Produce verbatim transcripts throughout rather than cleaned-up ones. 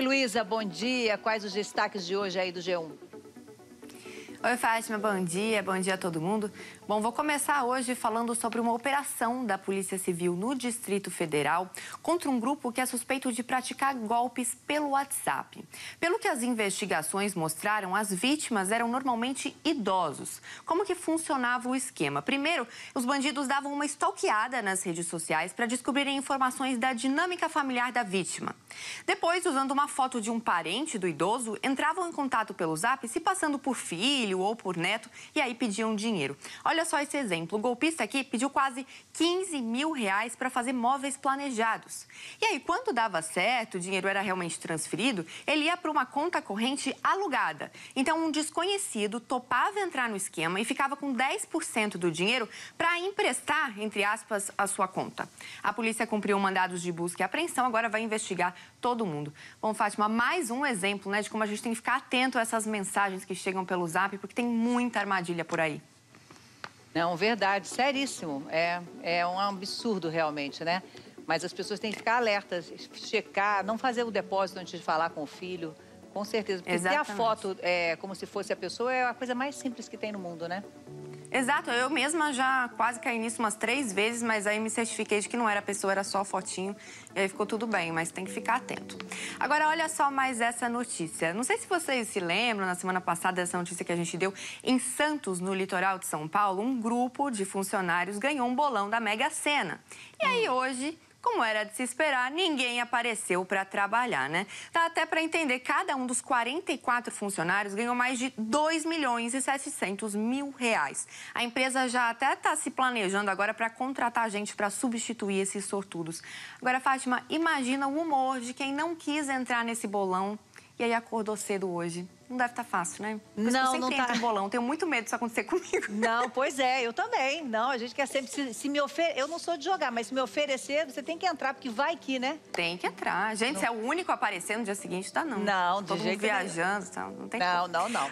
Luísa, bom dia. Quais os destaques de hoje aí do G um? Oi, Fátima, bom dia, bom dia a todo mundo. Bom, vou começar hoje falando sobre uma operação da Polícia Civil no Distrito Federal contra um grupo que é suspeito de praticar golpes pelo WhatsApp. Pelo que as investigações mostraram, as vítimas eram normalmente idosos. Como que funcionava o esquema? Primeiro, os bandidos davam uma stalkeada nas redes sociais para descobrirem informações da dinâmica familiar da vítima. Depois, usando uma foto de um parente do idoso, entravam em contato pelo Zap, se passando por filho ou por neto, e aí pediam dinheiro. Olha só esse exemplo. O golpista aqui pediu quase quinze mil reais para fazer móveis planejados. E aí, quando dava certo, o dinheiro era realmente transferido, ele ia para uma conta corrente alugada. Então, um desconhecido topava entrar no esquema e ficava com dez por cento do dinheiro para emprestar, entre aspas, a sua conta. A polícia cumpriu mandados de busca e apreensão, agora vai investigar todo mundo. Bom, Fátima, mais um exemplo, né, de como a gente tem que ficar atento a essas mensagens que chegam pelo Zap, porque tem muita armadilha por aí. Não, verdade, seríssimo. É, é um absurdo realmente, né? Mas as pessoas têm que ficar alertas, checar, não fazer o depósito antes de falar com o filho, com certeza. Porque Exatamente. ter a foto é, como se fosse a pessoa é a coisa mais simples que tem no mundo, né? Exato, eu mesma já quase caí nisso umas três vezes, mas aí me certifiquei de que não era a pessoa, era só a fotinho, e aí ficou tudo bem, mas tem que ficar atento. Agora, olha só mais essa notícia. Não sei se vocês se lembram, na semana passada, dessa notícia que a gente deu, em Santos, no litoral de São Paulo, um grupo de funcionários ganhou um bolão da Mega Sena. E aí, hoje, como era de se esperar, ninguém apareceu para trabalhar, né? Dá até para entender, cada um dos quarenta e quatro funcionários ganhou mais de dois milhões e setecentos mil reais. A empresa já até está se planejando agora para contratar gente para substituir esses sortudos. Agora, Fátima, imagina o humor de quem não quis entrar nesse bolão e aí acordou cedo hoje. Não deve estar fácil, né? Por isso não, que eu sempre não tá. entro no bolão. Tenho muito medo disso acontecer comigo. Não, pois é, eu também. Não, a gente quer sempre... Se, se me ofer... Eu não sou de jogar, mas se me oferecer, você tem que entrar, porque vai que, né? Tem que entrar. Gente, não. se é o único a aparecer no dia seguinte, tá não. Não, de Todo jeito mundo viajando, tá? Não tem Não, como. não, não.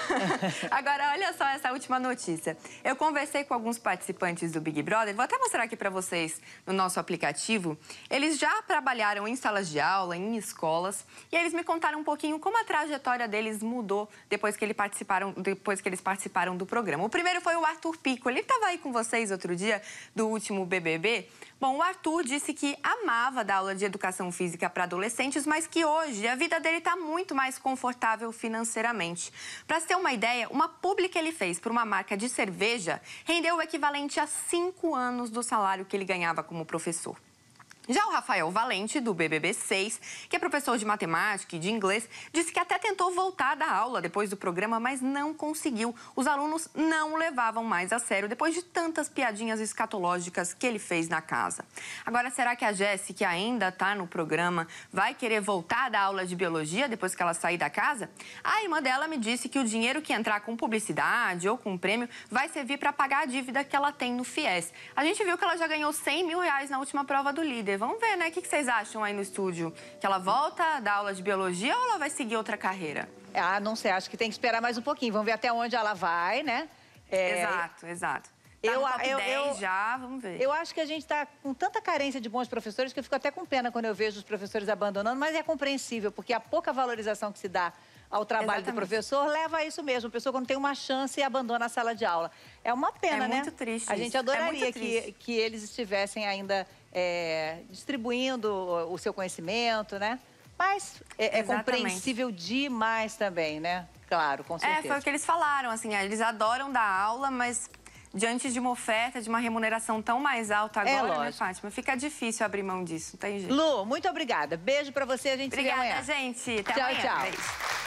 Agora, olha só essa última notícia. Eu conversei com alguns participantes do Big Brother. Vou até mostrar aqui pra vocês no nosso aplicativo. Eles já trabalharam em salas de aula, em escolas. E eles me contaram um pouquinho como a trajetória deles mudou depois que, ele participaram, depois que eles participaram do programa. O primeiro foi o Arthur Pico. Ele estava aí com vocês outro dia, do último B B B. Bom, o Arthur disse que amava dar aula de educação física para adolescentes, mas que hoje a vida dele está muito mais confortável financeiramente. Para você ter uma ideia, uma publi que ele fez para uma marca de cerveja rendeu o equivalente a cinco anos do salário que ele ganhava como professor. Já o Rafael Valente, do B B B seis, que é professor de matemática e de inglês, disse que até tentou voltar da aula depois do programa, mas não conseguiu. Os alunos não levavam mais a sério depois de tantas piadinhas escatológicas que ele fez na casa. Agora, será que a Jessi, que ainda está no programa, vai querer voltar da aula de biologia depois que ela sair da casa? A irmã dela me disse que o dinheiro que entrar com publicidade ou com prêmio vai servir para pagar a dívida que ela tem no FIES. A gente viu que ela já ganhou cem mil reais na última prova do líder. Vamos ver, né? O que vocês acham aí no estúdio? Que ela volta a dar aula de biologia ou ela vai seguir outra carreira? Ah, não sei. Acho que tem que esperar mais um pouquinho. Vamos ver até onde ela vai, né? É... Exato, exato. Tá eu, no top eu, dez eu, já, vamos ver. Eu acho que a gente está com tanta carência de bons professores que eu fico até com pena quando eu vejo os professores abandonando, mas é compreensível, porque a pouca valorização que se dá ao trabalho Exatamente. do professor leva a isso mesmo. A pessoa, quando tem uma chance, abandona a sala de aula. É uma pena, é né? É muito triste. A gente isso. adoraria é que, que eles estivessem ainda é, distribuindo o seu conhecimento, né? Mas é, é compreensível demais também, né? Claro, com certeza. É, foi o que eles falaram, assim, eles adoram dar aula, mas diante de uma oferta, de uma remuneração tão mais alta agora, é né, Fátima? Fica difícil abrir mão disso, não tem jeito. Lu, muito obrigada. Beijo pra você, a gente Obrigada, se vê amanhã. gente. Até tchau, amanhã. Tchau, Beijo.